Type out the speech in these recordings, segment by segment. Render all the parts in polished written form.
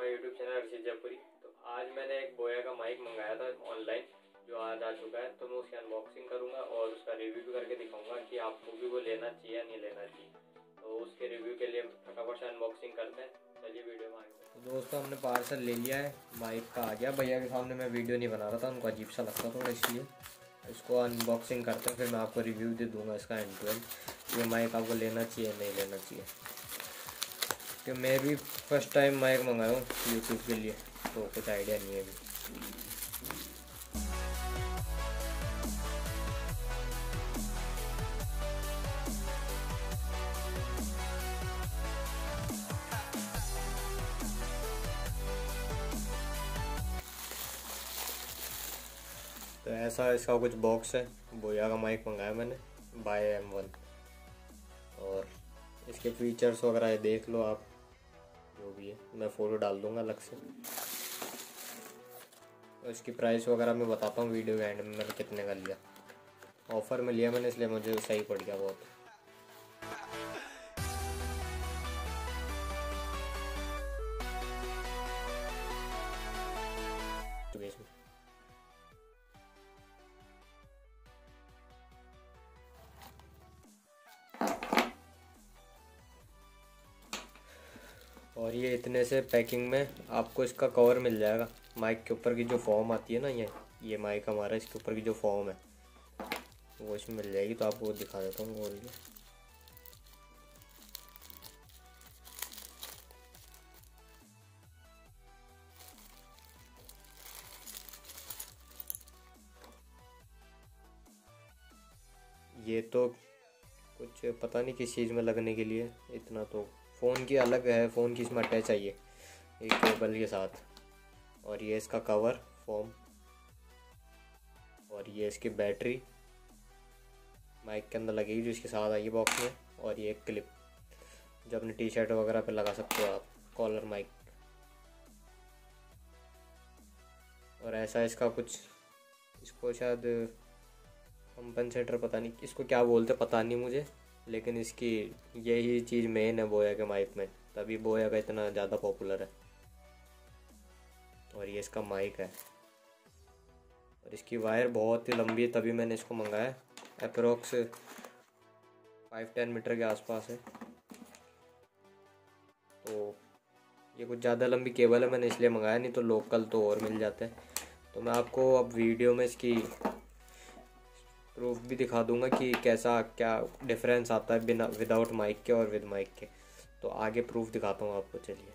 My YouTube channel Arshit Jaipuri. तो आज मैंने एक बोया का माइक मंगाया था ऑनलाइन, जो आज आ चुका है। तो मैं उसकी अनबॉक्सिंग करूंगा और उसका रिव्यू भी करके दिखाऊंगा कि आपको भी वो लेना चाहिए या नहीं लेना चाहिए। तो उसके रिव्यू के लिए फटाफट से अनबॉक्सिंग करते हैं। चलिए वीडियो में आगे। तो दोस्तों, हमने पार्सल ले लिया है, माइक का आ गया। भैया के सामने मैं वीडियो नहीं बना रहा था, उनको अजीब सा लगता थोड़ा, इसलिए इसको अनबॉक्सिंग करते हैं, फिर मैं आपको रिव्यू दे दूँगा इसका एंड टू एंड, ये माइक आपको लेना चाहिए नहीं लेना चाहिए। कि मैं भी फर्स्ट टाइम माइक मंगाया हूँ यूट्यूब के लिए, तो कुछ आइडिया नहीं है अभी। तो ऐसा इसका कुछ बॉक्स है। बोया का माइक मंगाया मैंने बाय M1, और इसके फीचर्स वगैरह देख लो आप, जो भी है मैं फ़ोटो डाल दूँगा अलग से। तो इसकी प्राइस वगैरह मैं बताता हूँ वीडियो के एंड में मैंने कितने का लिया। ऑफ़र में लिया मैंने, इसलिए मुझे सही पड़ गया बहुत। और ये इतने से पैकिंग में आपको इसका कवर मिल जाएगा। माइक के ऊपर की जो फॉर्म आती है ना, ये माइक हमारा, इसके ऊपर की जो फॉर्म है वो इसमें मिल जाएगी। तो आपको दिखा देता हूँ खोल के। ये तो कुछ पता नहीं किस चीज़ में लगने के लिए, इतना तो फ़ोन की अलग है, फ़ोन की इसमें अटैच चाहिए एक केबल के साथ। और ये इसका कवर फॉर्म, और ये इसकी बैटरी माइक के अंदर लगेगी जो इसके साथ आई है बॉक्स में। और ये एक क्लिप जो अपने टी शर्ट वगैरह पे लगा सकते हो आप, कॉलर माइक। और ऐसा इसका कुछ, इसको शायद कंपनसेटर, पता नहीं इसको क्या बोलते, पता नहीं मुझे, लेकिन इसकी यही चीज़ मेन है बोया के माइक में, तभी बोया का इतना ज़्यादा पॉपुलर है। और ये इसका माइक है, और इसकी वायर बहुत ही लंबी है, तभी मैंने इसको मंगाया। अप्रोक्स 5-10 मीटर के आसपास है। तो ये कुछ ज़्यादा लंबी केबल है, मैंने इसलिए मंगाया, नहीं तो लोकल तो और मिल जाते हैं। तो मैं आपको अब वीडियो में इसकी प्रूफ भी दिखा दूंगा कि कैसा क्या डिफरेंस आता है बिना विदाउट माइक के और विद माइक के। तो आगे प्रूफ दिखाता हूँ आपको, चलिए।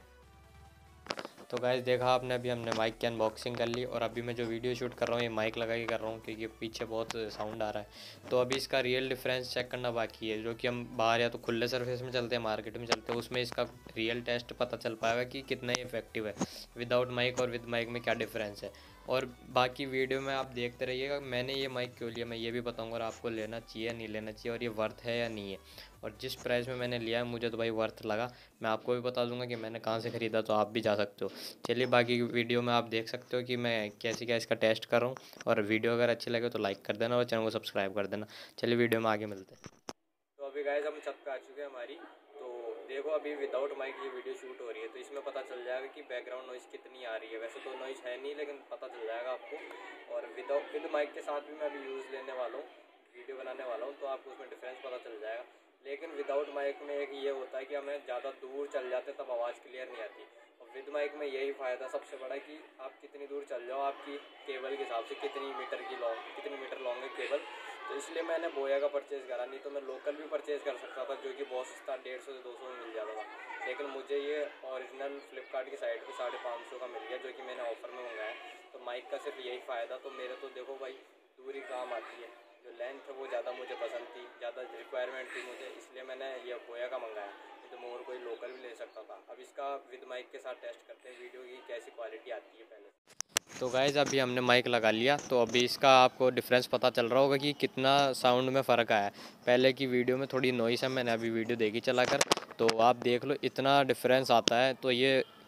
तो गाइस, देखा आपने, अभी हमने माइक की अनबॉक्सिंग कर ली, और अभी मैं जो वीडियो शूट कर रहा हूँ ये माइक लगा के कर रहा हूँ, क्योंकि पीछे बहुत साउंड आ रहा है। तो अभी इसका रियल डिफरेंस चेक करना बाकी है, जो कि हम बाहर या तो खुले सरफेस में चलते हैं, मार्केट में चलते हैं, उसमें इसका रियल टेस्ट पता चल पाएगा कि कितना ही इफेक्टिव है। विदाउट माइक और विद माइक में क्या डिफरेंस है। और बाकी वीडियो में आप देखते रहिएगा। मैंने ये माइक क्यों लिया मैं ये भी बताऊंगा, और आपको लेना चाहिए या नहीं लेना चाहिए, और ये वर्थ है या नहीं है। और जिस प्राइस में मैंने लिया है मुझे तो भाई वर्थ लगा। मैं आपको भी बता दूंगा कि मैंने कहाँ से ख़रीदा, तो आप भी जा सकते हो। चलिए, बाकी वीडियो में आप देख सकते हो कि मैं कैसे क्या इसका टेस्ट कर रहा हूँ। और वीडियो अगर अच्छी लगे तो लाइक कर देना और चैनल को सब्सक्राइब कर देना। चलिए, वीडियो में आगे मिलते हैं। तो अभी गाइस हम छत पे आ चुके हैं हमारी। तो देखो, अभी विदाउट माइक ये वीडियो शूट हो रही है, तो इसमें पता चल जाएगा कि बैकग्राउंड नॉइज़ कितनी आ रही है। वैसे तो नॉइज़ है नहीं, लेकिन पता चल जाएगा आपको। और विद माइक के साथ भी मैं अभी यूज़ लेने वाला हूँ, वीडियो बनाने वाला हूँ, तो आपको उसमें डिफरेंस पता चल जाएगा। लेकिन विदाउट माइक में एक ये होता है कि हमें ज़्यादा दूर चल जाते तब आवाज़ क्लियर नहीं आती। और विद माइक में यही फ़ायदा सबसे बड़ा है कि आप कितनी दूर चल जाओ, आपकी केबल के हिसाब से कितनी मीटर लॉन्ग है केबल। तो इसलिए मैंने बोया का परचेज़ करा, नहीं तो मैं लोकल भी परचेज़ कर सकता था, जो कि बहुत सस्ता 150 से 200 में मिल जाता था। लेकिन मुझे ये ओरिजिनल फ्लिपकार्ट की साइट पे 550 का मिल गया, जो कि मैंने ऑफ़र में मंगाया। तो माइक का सिर्फ यही फ़ायदा। तो मेरे तो देखो भाई, दूरी काम आती है, जो लेंथ है वो ज़्यादा मुझे पसंद थी, ज़्यादा रिक्वायरमेंट थी मुझे, इसलिए मैंने ये बोया का मंगाया। नहीं तो मैं और कोई लोकल भी ले सकता था। अब इसका विद माइक के साथ टेस्ट करते हैं, वीडियो की कैसी क्वालिटी आती है पहले। तो गाइस, अभी हमने माइक लगा लिया, तो अभी इसका आपको डिफरेंस पता चल रहा होगा कि कितना साउंड में फ़र्क आया है। पहले की वीडियो में थोड़ी नॉइस है, मैंने अभी वीडियो देखी चलाकर, तो आप देख लो इतना डिफरेंस आता है। तो ये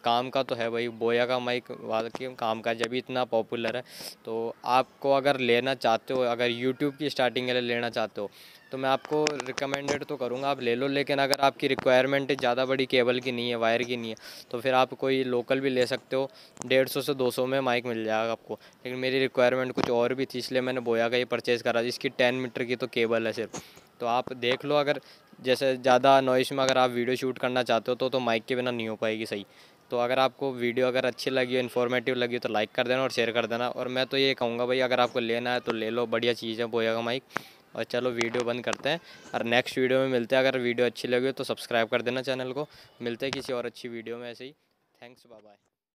काम का तो है भाई, बोया का माइक वाकई काम का, जब इतना पॉपुलर है। तो आपको अगर लेना चाहते हो, अगर यूट्यूब की स्टार्टिंग के लिए लेना चाहते हो, तो मैं आपको रिकमेंडेड तो करूँगा आप ले लो। लेकिन अगर आपकी रिक्वायरमेंट ज़्यादा बड़ी केबल की नहीं है, वायर की नहीं है, तो फिर आप कोई लोकल भी ले सकते हो। 150 से 200 में माइक मिल जाएगा आपको। लेकिन मेरी रिक्वायरमेंट कुछ और भी थी, इसलिए मैंने बोया का ही परचेज़ करा। इसकी 10 मीटर की तो केबल है सिर्फ। तो आप देख लो, अगर जैसे ज़्यादा नॉइस में अगर आप वीडियो शूट करना चाहते हो तो माइक के बिना नहीं हो पाएगी सही। तो अगर आपको वीडियो अगर अच्छी लगी हो, इन्फॉर्मेटिव लगी हो, तो लाइक कर देना और शेयर कर देना। और मैं तो ये कहूँगा भाई, अगर आपको लेना है तो ले लो, बढ़िया चीज़ है बोया का माइक। और चलो वीडियो बंद करते हैं और नेक्स्ट वीडियो में मिलते हैं। अगर वीडियो अच्छी लगी हो तो सब्सक्राइब कर देना चैनल को। मिलते हैं किसी और अच्छी वीडियो में ऐसे ही। Thanks, bye bye.